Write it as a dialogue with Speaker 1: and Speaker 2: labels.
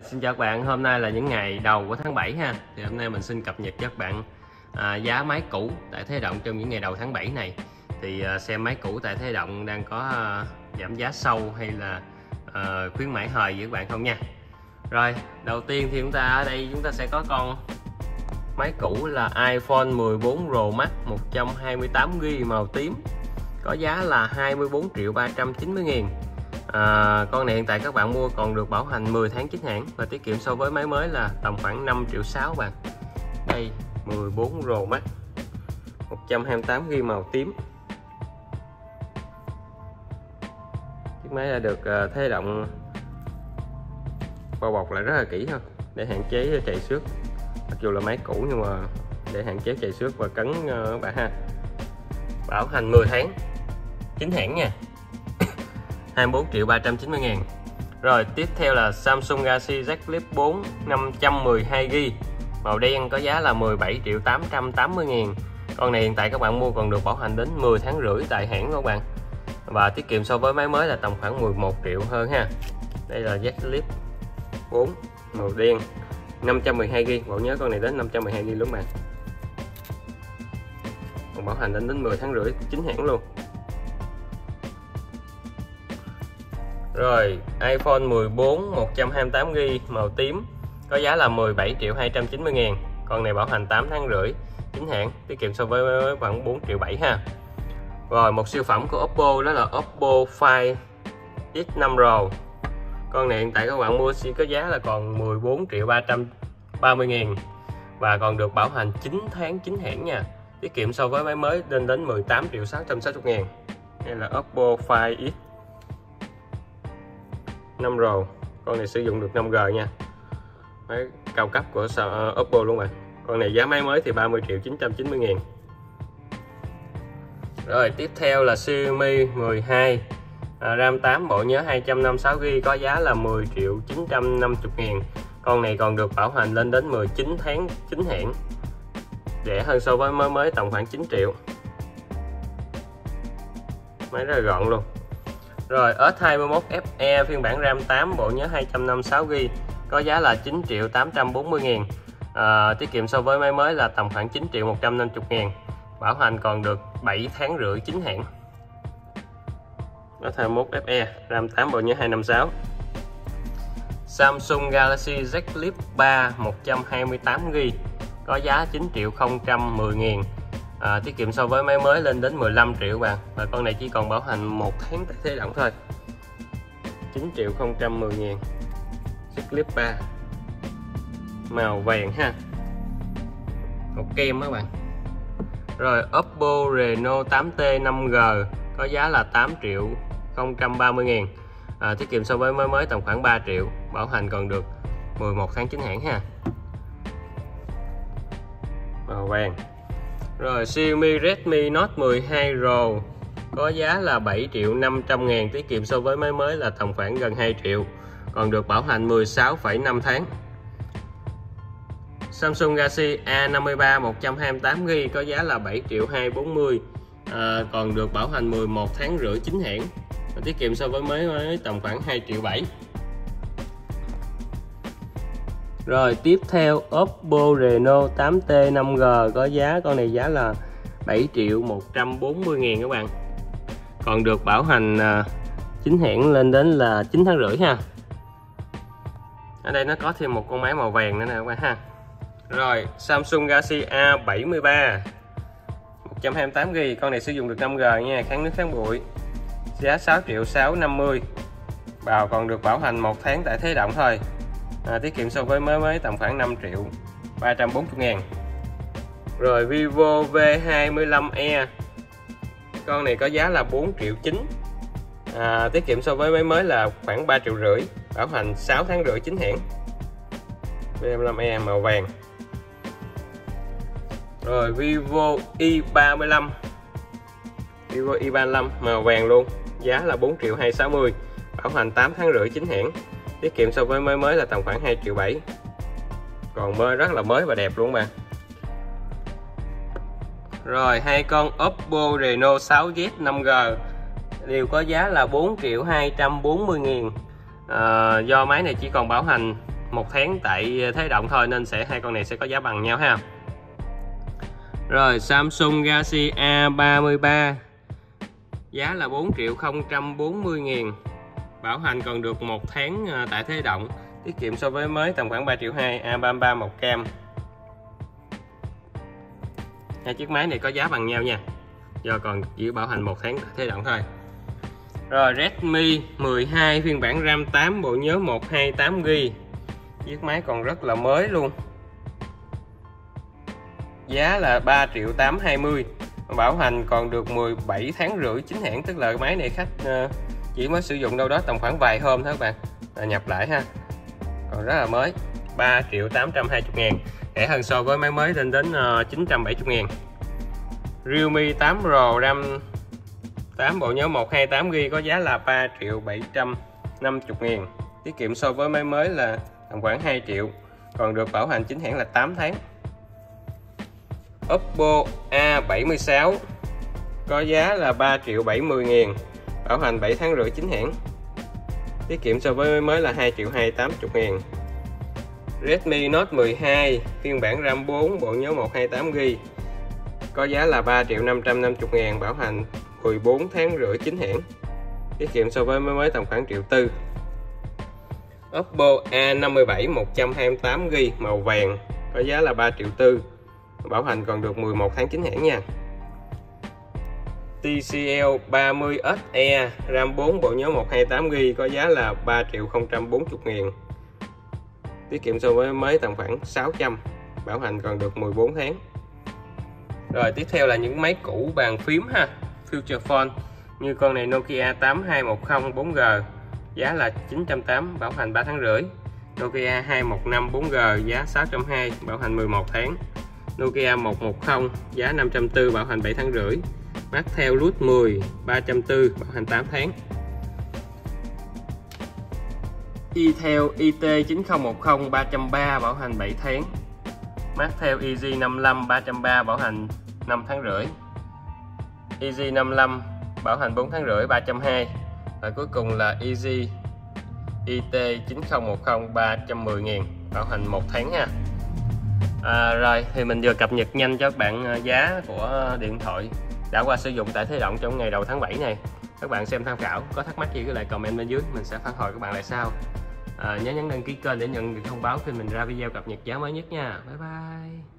Speaker 1: Xin chào các bạn, hôm nay là những ngày đầu của tháng 7 ha. Thì hôm nay mình xin cập nhật cho các bạn giá máy cũ tại Thế Động trong những ngày đầu tháng 7 này. Thì xem máy cũ tại Thế Động đang có giảm giá sâu hay là khuyến mãi hời với các bạn không nha. Rồi, đầu tiên thì ở đây chúng ta sẽ có con máy cũ là iPhone 14 Pro Max 128GB màu tím, có giá là 24.390.000. Con này hiện tại các bạn mua còn được bảo hành 10 tháng chính hãng và tiết kiệm so với máy mới là tầm khoảng 5.600.000 bạn. Đây 14 Pro Max 128GB màu tím. Chiếc máy đã được Thế Động bao bọc lại rất là kỹ thôi để hạn chế trầy xước. Mặc dù là máy cũ nhưng mà để hạn chế trầy xước và cấn các bạn ha. Bảo hành 10 tháng chính hãng nha. 24.390.000. Rồi tiếp theo là Samsung Galaxy Z Flip 4 512GB màu đen, có giá là 17.880.000. Con này hiện tại các bạn mua còn được bảo hành đến 10 tháng rưỡi tại hãng các bạn, và tiết kiệm so với máy mới là tầm khoảng 11 triệu hơn ha. Đây là Z Flip 4 màu đen 512GB, bạn nhớ con này đến 512GB đúng bạn, còn bảo hành đến 10 tháng rưỡi chính hãng luôn. Rồi iPhone 14 128GB màu tím, có giá là 17.290.000. Con này bảo hành 8 tháng rưỡi chính hãng, tiết kiệm so với khoảng 4.7 triệu ha. Rồi một siêu phẩm của Oppo đó là Oppo Find X5 Pro. Con này hiện tại các bạn mua chỉ có giá là còn 14.330.000 và còn được bảo hành 9 tháng chính hãng nha, tiết kiệm so với máy mới lên đến 18.660.000. Đây là Oppo Find X 5 Pro. Con này sử dụng được 5G nha, máy cao cấp của Oppo luôn bạn. Con này giá máy mới thì 30.990.000. Rồi tiếp theo là Xiaomi 12 RAM 8 bộ nhớ 256GB, có giá là 10.950.000. Con này còn được bảo hành lên đến 19 tháng chính hãng, rẻ hơn so với máy mới tầm khoảng 9 triệu. Máy rất là gọn luôn. Rồi S21 FE phiên bản RAM 8 bộ nhớ 256GB, có giá là 9.840.000. Tiết kiệm so với máy mới là tầm khoảng 9.150.000. Bảo hành còn được 7 tháng rưỡi chính hãng. S21 FE RAM 8 bộ nhớ 256. Samsung Galaxy Z Flip 3 128GB, có giá 9.010.000. Tiết kiệm so với máy mới lên đến 15 triệu bạn, và con này chỉ còn bảo hành 1 tháng tại Thế Động thôi. 9.010.000 Z Flip 3 màu vàng ha, màu kem các bạn. Rồi Oppo Reno 8T 5G, có giá là 8.030.000. Tiết kiệm so với máy mới tầm khoảng 3 triệu, bảo hành còn được 11 tháng chính hãng ha, màu vàng. Rồi Xiaomi Redmi Note 12 Pro, có giá là 7.500.000, tiết kiệm so với máy mới là tầm khoảng gần 2 triệu, còn được bảo hành 16,5 tháng. Samsung Galaxy A53 128GB, có giá là 7.240.000, còn được bảo hành 11 tháng rưỡi chính hãng, tiết kiệm so với mới tầm khoảng 2.7 triệu. Rồi tiếp theo Oppo Reno 8T 5G, có giá con này giá là 7.140.000 các bạn, còn được bảo hành chính hãng lên đến là 9 tháng rưỡi ha. Ở đây nó có thêm một con máy màu vàng nữa nè các bạn ha. Rồi Samsung Galaxy A73 128GB, con này sử dụng được 5G nha, kháng nước kháng bụi, giá 6.650.000. Còn được bảo hành 1 tháng tại Thế Động thôi. Tiết kiệm so với mới tầm khoảng 5.340.000. Rồi Vivo V25e, con này có giá là 4.900.000. Tiết kiệm so với máy mới là khoảng 3.5 triệu, bảo hành 6 tháng rưỡi chính hãng. V25e màu vàng. Rồi Vivo Y35 màu vàng luôn, giá là 4.260.000, bảo hành 8 tháng rưỡi chính hãng, tiết kiệm so với mới là tầm khoảng 2.7 triệu, còn rất là mới và đẹp luôn bạn. Rồi hai con Oppo Reno 6Z 5G đều có giá là 4.240.000. Do máy này chỉ còn bảo hành 1 tháng tại Thế Động thôi, nên hai con này sẽ có giá bằng nhau ha. Rồi Samsung Galaxy A33 giá là 4.040.000, bảo hành còn được 1 tháng tại Thế Động, tiết kiệm so với mới tầm khoảng 3.200.000. A33 1 cam. Hai chiếc máy này có giá bằng nhau nha, do còn chỉ bảo hành 1 tháng tại Thế Động thôi. Rồi Redmi 12 phiên bản RAM 8, bộ nhớ 128GB, chiếc máy còn rất là mới luôn, giá là 3.820.000, bảo hành còn được 17 tháng rưỡi chính hãng, tức là máy này khách chỉ mới sử dụng đâu đó tầm khoảng vài hôm thôi các bạn là nhập lại ha, còn rất là mới. 3.820.000, rẻ hơn so với máy mới lên đến 970.000. Realme 8 Pro RAM 8, bộ nhớ 128GB, có giá là 3.750.000, tiết kiệm so với máy mới là tầm khoảng 2 triệu, còn được bảo hành chính hãng là 8 tháng. Oppo A76 có giá là 3.070.000, bảo hành 7 tháng rưỡi chính hãng, tiết kiệm so với mới là 2.280.000. Redmi Note 12 phiên bản RAM 4, bộ nhớ 128GB, có giá là 3.550.000, bảo hành 14 tháng rưỡi chính hãng, tiết kiệm so với mới tầm khoảng 1.4 triệu. Oppo A57 128GB màu vàng, có giá là 3.4 triệu, bảo hành còn được 11 tháng chính hãng nha. TCL 30SE RAM 4, bộ nhớ 128GB, có giá là 3.040.000, tiết kiệm so với mới tầm khoảng 600, bảo hành còn được 14 tháng. Rồi tiếp theo là những máy cũ bàn phím ha, Future Phone, như con này Nokia 8210 4G, giá là 980, bảo hành 3 tháng rưỡi. Nokia 215 4G giá 620, bảo hành 11 tháng. Nokia 110 giá 540, bảo hành 7 tháng rưỡi. Maxtel Lux 10 340, bảo hành 8 tháng. Itel IT9010 330, bảo hành 7 tháng. Maxtel Easy 55 330, bảo hành 5 tháng rưỡi. Easy 55 bảo hành 4 tháng rưỡi 320. Và cuối cùng là Easy IT9010 310.000, bảo hành 1 tháng ha. Rồi thì mình vừa cập nhật nhanh cho các bạn giá của điện thoại đã qua sử dụng tại Thế Động trong ngày đầu tháng 7 này. Các bạn xem tham khảo, có thắc mắc gì cứ lại comment bên dưới, mình sẽ phản hồi các bạn lại sau. Nhớ nhấn đăng ký kênh để nhận được thông báo khi mình ra video cập nhật giá mới nhất nha. Bye bye.